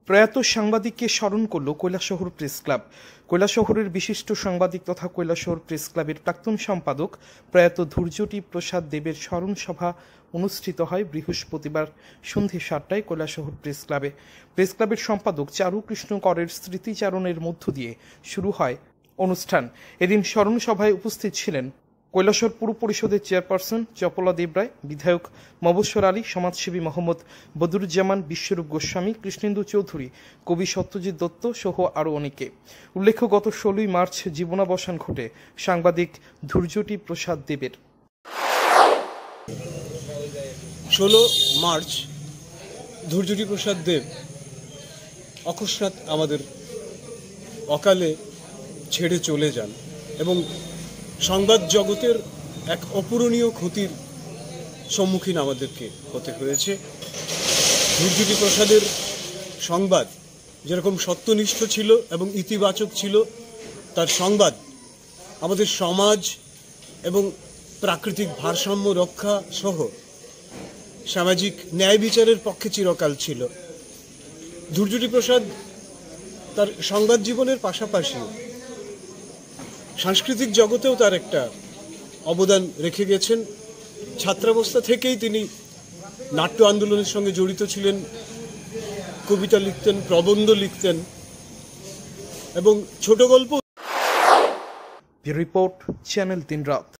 প্রয়াত সাংবাদিককে স্মরণ করল কৈলাসহর প্রেস ক্লাব। কৈলাসহরের বিশিষ্ট সাংবাদিক তথা কৈলাসহর প্রেস ক্লাবের প্রাক্তন সম্পাদক প্রয়াত ধৈর্যটি প্রসাদ দেবের স্মরণ সভা অনুষ্ঠিত হয় বৃহস্পতিবার সন্ধে 7টায় কৈলাসহর প্রেস ক্লাবে। প্রেস ক্লাবের সম্পাদক চারুকৃষ্ণ করের স্মৃতিচারণের মধ্য দিয়ে শুরু হয় অনুষ্ঠান। এদিন স্মরণ সভায় উপস্থিত ছিলেন কৈলাসহর পুর পরিষদের চেয়ারপারসন চপলা দেবরায়, বিধায়ক মবস্বর আলী, সমাজসেবী মোহাম্মদ বদরুজ্জামান, বিশ্বরূপ গোস্বামী, কৃষ্ণেন্দু চৌধুরী, কবি সত্যজিৎ দত্ত সহ আরও অনেকে। উল্লেখ্য, গত 16ই মার্চ জীবনাবসান ঘটে সাংবাদিক ধৈর্যটি প্রসাদ দেবের। 16 মার্চ ধৈর্যটি প্রসাদ দেব অকস্মাৎ আমাদের অকালে ছেড়ে চলে যান এবং সংবাদ জগতের এক অপূরণীয় ক্ষতির সম্মুখীন আমাদেরকে হতে হয়েছে। ধৈর্যটি প্রসাদের সংবাদ যেরকম সত্যনিষ্ঠ ছিল এবং ইতিবাচক ছিল, তার সংবাদ আমাদের সমাজ এবং প্রাকৃতিক ভারসাম্য রক্ষা সহ সামাজিক ন্যায় বিচারের পক্ষে চিরকাল ছিল। ধৈর্যটি প্রসাদ তার সংবাদ জীবনের পাশাপাশি সাংস্কৃতিক জগতেও তার একটা অবদান রেখে গেছেন। ছাত্রাবস্থা থেকেই তিনি নাট্য আন্দোলনের সঙ্গে জড়িত ছিলেন, কবিতা লিখতেন, প্রবন্ধ লিখতেন এবং ছোট গল্প। রিপোর্ট চ্যানেল 3 রাত।